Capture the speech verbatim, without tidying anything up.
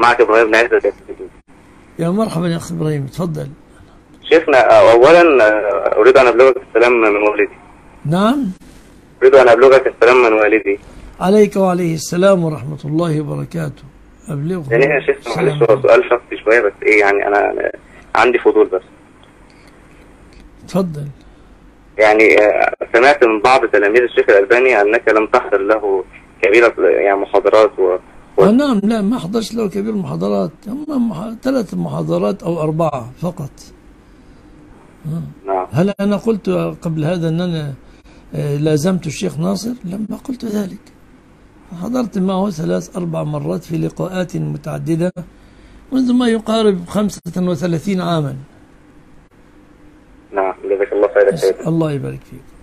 معك ابراهيم بن عزت. يا مرحبا يا اخ ابراهيم، تفضل. شيخنا اولا اريد ان ابلغك السلام من والدي. نعم. اريد ان ابلغك السلام من والدي. عليك وعليه السلام ورحمة الله وبركاته. ابلغه. يعني يا شيخنا معلش هو سؤال شخصي شويه بس ايه يعني انا عندي فضول بس. تفضل. يعني سمعت من بعض تلاميذ الشيخ الألباني أنك لم تحضر له كبيرة يعني محاضرات و... و... آه نعم، لا ما حضرش له كبير محاضرات، هم مح... ثلاث محاضرات أو أربعة فقط. نعم. هل أنا قلت قبل هذا أن أنا لازمت الشيخ ناصر؟ لما قلت ذلك. حضرت معه ثلاث أربع مرات في لقاءات متعددة منذ ما يقارب خمسة وثلاثين عاما. نعم، جزاك الله خير. الله يبارك فيك.